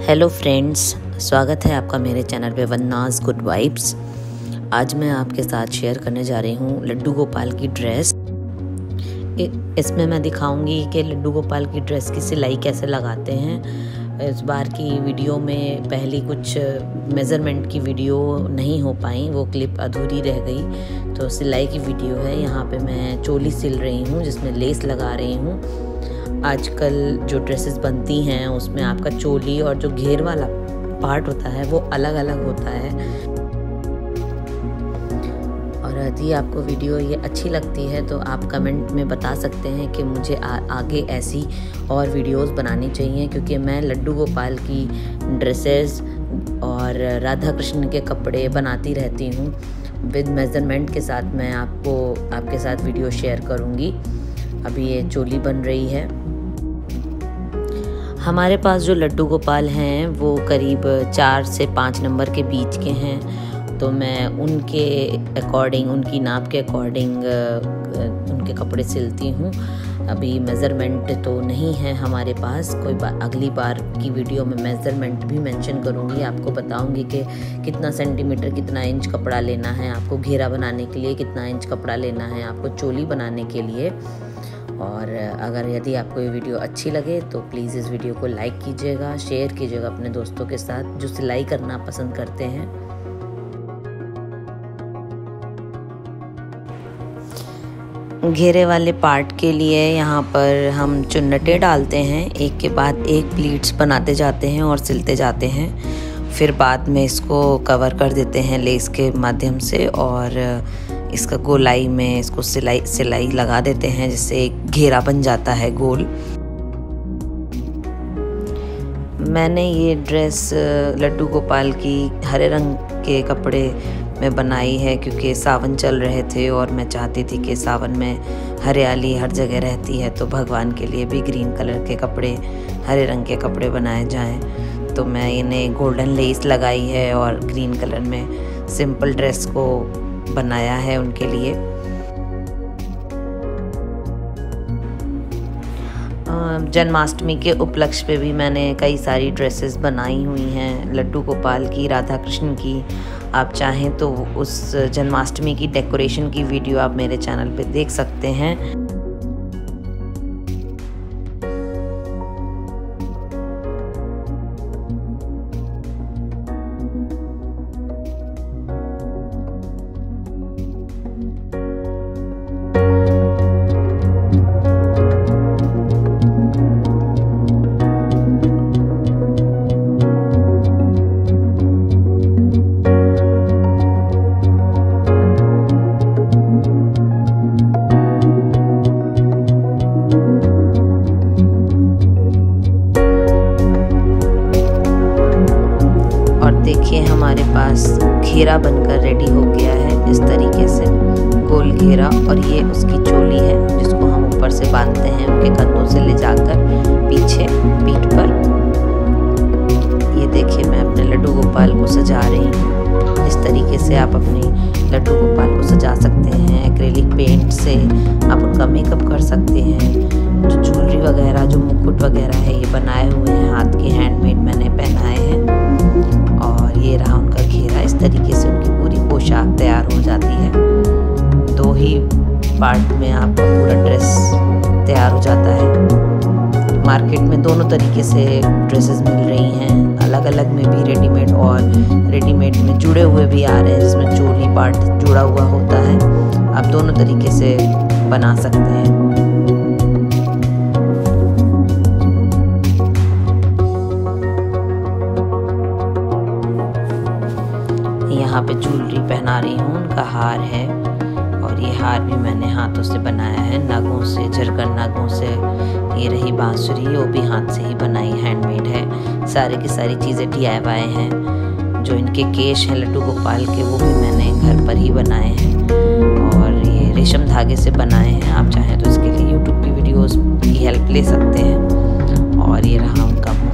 Hello friends, स्वागत है आपका मेरे चैनल पे वन्नाज़ गुड वाइब्स। आज मैं आपके साथ शेयर करने जा रही हूँ लड्डू गोपाल की ड्रेस। इसमें मैं दिखाऊंगी कि लड्डू गोपाल की ड्रेस की सिलाई कैसे लगाते हैं। इस बार की वीडियो में पहली कुछ मेज़रमेंट की वीडियो नहीं हो पाई, वो क्लिप अधूरी रह गई, तो सिलाई की वीडियो है। यहाँ पे मैं चोली सिल रही हूँ जिसमें लेस लगा रही हूँ। आजकल जो ड्रेसेस बनती हैं उसमें आपका चोली और जो घेर वाला पार्ट होता है वो अलग अलग होता है। और यदि आपको वीडियो ये अच्छी लगती है तो आप कमेंट में बता सकते हैं कि मुझे आगे ऐसी और वीडियोस बनानी चाहिए, क्योंकि मैं लड्डू गोपाल की ड्रेसेस और राधा कृष्ण के कपड़े बनाती रहती हूँ विद मेज़रमेंट के साथ। मैं आपके साथ वीडियो शेयर करूँगी। अभी ये चोली बन रही है। हमारे पास जो लड्डू गोपाल हैं वो करीब 4 से 5 नंबर के बीच के हैं, तो मैं उनके अकॉर्डिंग, उनकी नाप के अकॉर्डिंग उनके कपड़े सिलती हूँ। अभी मेज़रमेंट तो नहीं है हमारे पास। अगली बार की वीडियो में मेज़रमेंट भी मेंशन करूँगी, आपको बताऊँगी कि कितना सेंटीमीटर, कितना इंच कपड़ा लेना है आपको घेरा बनाने के लिए, कितना इंच कपड़ा लेना है आपको चोली बनाने के लिए। और अगर यदि आपको ये वीडियो अच्छी लगे तो प्लीज़ इस वीडियो को लाइक कीजिएगा, शेयर कीजिएगा अपने दोस्तों के साथ जो सिलाई करना पसंद करते हैं। घेरे वाले पार्ट के लिए यहाँ पर हम चुन्नटे डालते हैं, एक के बाद एक प्लीट्स बनाते जाते हैं और सिलते जाते हैं। फिर बाद में इसको कवर कर देते हैं लेस के माध्यम से और इसका गोलाई में इसको सिलाई लगा देते हैं, जिससे एक घेरा बन जाता है गोल। मैंने ये ड्रेस लड्डू गोपाल की हरे रंग के कपड़े में बनाई है, क्योंकि सावन चल रहे थे और मैं चाहती थी कि सावन में हरियाली हर जगह रहती है, तो भगवान के लिए भी ग्रीन कलर के कपड़े, हरे रंग के कपड़े बनाए जाएं। तो मैं इन्हें गोल्डन लेस लगाई है और ग्रीन कलर में सिंपल ड्रेस को बनाया है उनके लिए। जन्माष्टमी के उपलक्ष्य पे भी मैंने कई सारी ड्रेसेस बनाई हुई हैं लड्डू गोपाल की, राधा कृष्ण की। आप चाहें तो उस जन्माष्टमी की डेकोरेशन की वीडियो आप मेरे चैनल पे देख सकते हैं। देखिए हमारे पास घेरा बनकर रेडी हो गया है, इस तरीके से गोल घेरा। और ये उसकी चोली है जिसको हम ऊपर से बांधते हैं उनके कंधों से ले जाकर पीछे पीठ पर। ये देखिए मैं अपने लड्डू गोपाल को सजा रही हूँ। इस तरीके से आप अपने लड्डू गोपाल को सजा सकते हैं। एक्रेलिक पेंट से आप उनका मेकअप कर सकते हैं। जो ज्वेलरी वगैरह, जो मुकुट वगैरह है, ये बनाए हुए हैं, हाथ के हैंडमेड मैंने पहनाए हैं। और ये रहा उनका घेरा। इस तरीके से उनकी पूरी पोशाक तैयार हो जाती है। 2 ही पार्ट में आपका पूरा ड्रेस तैयार हो जाता है। मार्केट में दोनों तरीके से ड्रेसेस मिल रही हैं, अलग अलग में भी रेडीमेड और रेडीमेड में जुड़े हुए भी आ रहे हैं, जिसमें चोली पार्ट जुड़ा हुआ होता है। आप दोनों तरीके से बना सकते हैं। यहाँ पे ज्वेलरी पहना रही हूँ, उनका हार है। और ये हार भी मैंने हाथों से बनाया है, नागों से, झरकन नागों से। ये रही बांसुरी, वो भी हाथ से ही बनाई, हैंडमेड है। सारे की सारी चीज़ें DIY हैं। जो इनके केश हैं लड्डू गोपाल के, वो भी मैंने घर पर ही बनाए हैं और ये रेशम धागे से बनाए हैं। आप चाहें तो इसके लिए YouTube की वीडियोस की हेल्प ले सकते हैं। और ये रहा उनका